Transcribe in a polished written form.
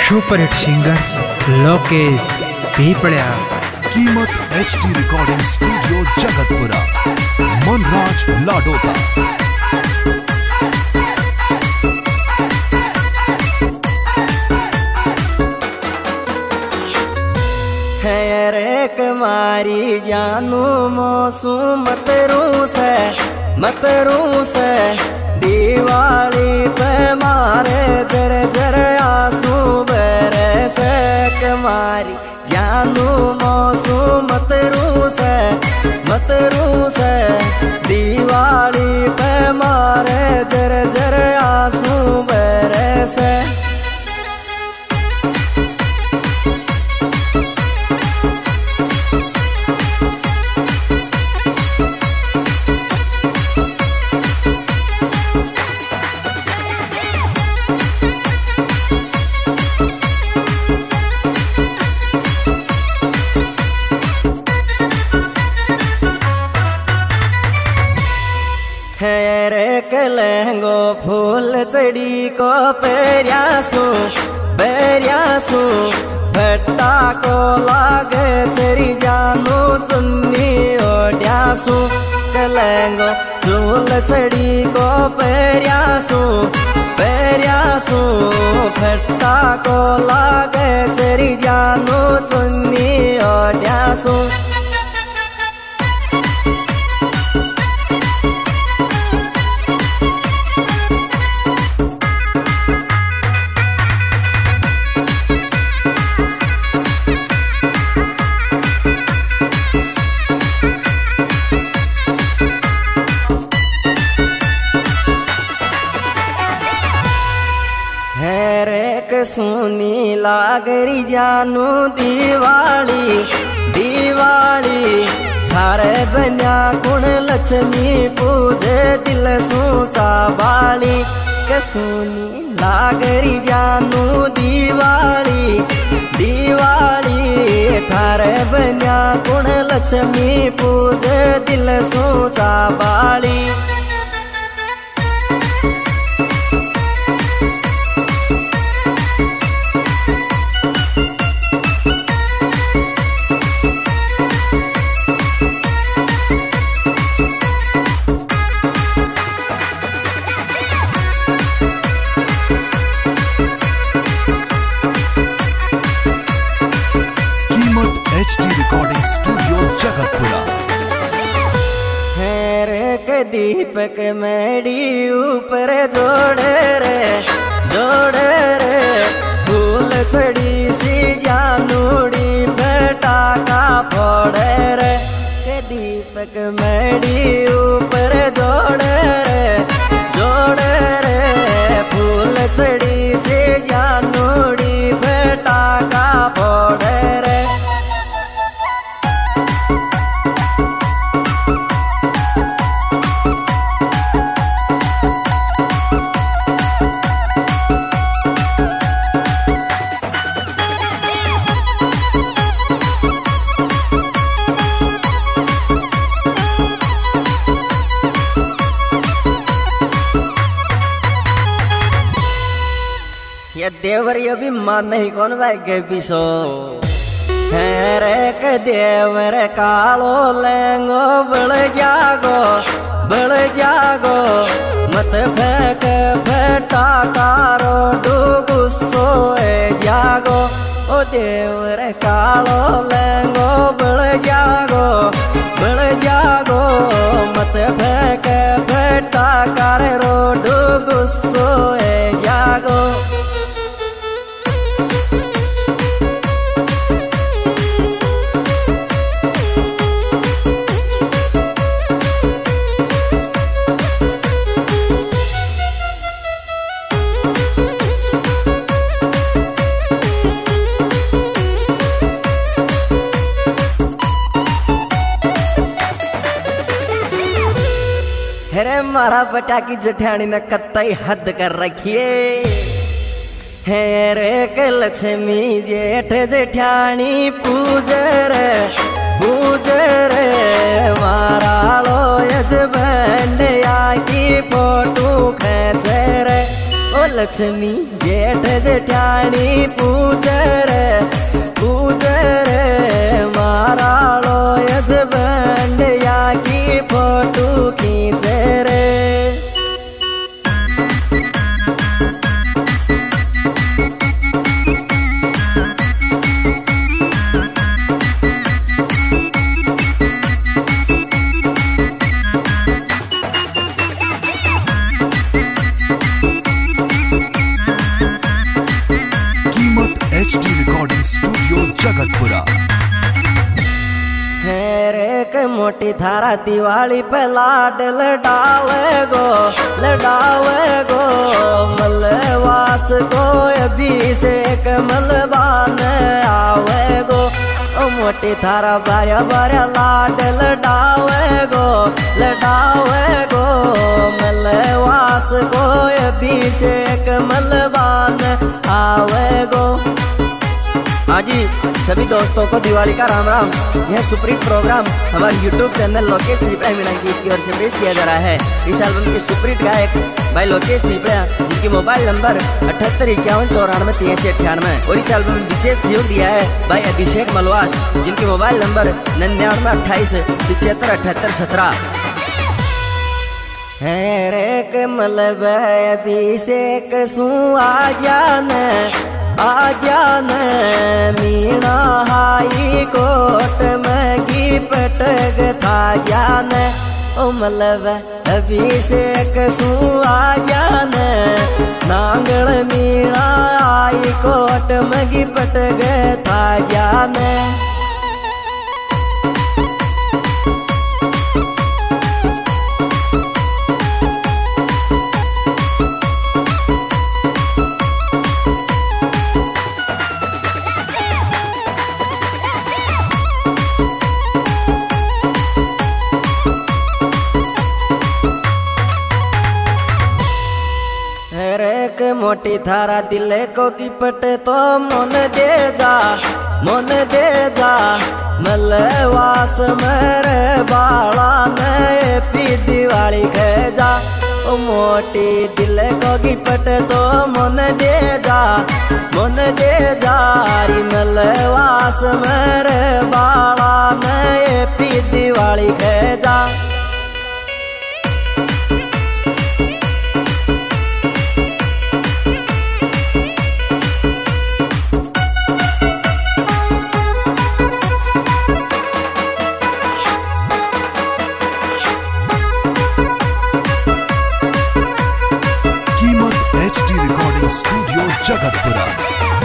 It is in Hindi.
Superhit singer Lokesh Piplya. कीमत HD recording studio Jagatpura, Manraj Ladota. है रे कमारी जानू मौसू मत रूस दिवाली पे मारे जर जर आंसू बरस। कमारी जानू मौसू मत रूस दिवाली पे मारे जर जर आंसू बरस। है रे कलंगो फूल चढ़ी को पेरियासू भट्टा को लाग चरी जानू चुन्नी ओढ़्यासू। कलंगो फूल चढ़ी को पेरियासू भट्टा को लाग चरी जानू चुन्नी ओढ़्यासू। सोनी लागरी जानू दिवाली थारे बन्या कुण लक्ष्मी पूजे दिल सूचा बाली। सोनी लागरी जानू दिवाली थारे बन्या कुण लक्ष्मी पूजे दिल सूचा बाली। HD recording studio Jagatpura. दीपक मेडी ऊपर जोड़े रे फूल चढ़ी सी जानूड़ी पटाका फोड़े रे। दीपक मेडी ऊपर जोड़े रे फूल चढ़ी सी जानूड़ी पटाका फोड़े रे। ये देवर ये भी मान नहीं कौन भाग्य पिसो है रे के देवर कालो लेंगो बल जागो मत फेंक फेटा कारो डूगुस्सो जागो। ओ देवर कालो लेंगो बल जागो मत फेंक फेटा कारो डूगुस्सो जागो। अरे मारा बटा की जेठानी ने कतई हद कर रखिए। है रे के लक्ष्मी जेठ जेठानी पूजे रे मारा लो यजबंड की फोटो खेचे रे। ओ लक्ष्मी जेठ जेठाणी पूजे रे मारा लो यजबंड या की फोटो खींचे रे। HD recording studio Jagatpura. एक मोटी थारा दिवाली पे लाड लडावे गो मलवास को अभिषेक मलबान आवे गो। मोटी थारा बार्या बार्या लाड लडावे गो मलवास को अभिषेक मलबान आवे गो। जी सभी दोस्तों को दिवाली का राम राम। यह सुप्रीत प्रोग्राम हमारे YouTube चैनल लोकेश नीपड़ा मीणा गीत की ओर से पेश किया जा रहा है। इस एल्बम के सुप्रीत गायक भाई लोकेश नीपड़ा, जिनकी मोबाइल नंबर 7851948398 और इस एल्बम में विशेष सहयोग दिया है भाई अभिषेक मलवास, जिनके मोबाइल नंबर 9928757817। रे कमलब अभिषेक सु आ जान मीणा हाई कोट मगी पटक था जान। ओ मलब अभिषेक सु आ जान नांगल मीणा हाई कोट मगी पटक था जान। मोटी थारा दिल को की पटे तो मन दे जा मलवास मेरे बाला नए पी दिवाली खे जा। ओ मोटी दिल को की पटे तो मन दे जा री मलवास मेरे बाला नए पी दिवाली खे जा। HD recording studio Jagatpura.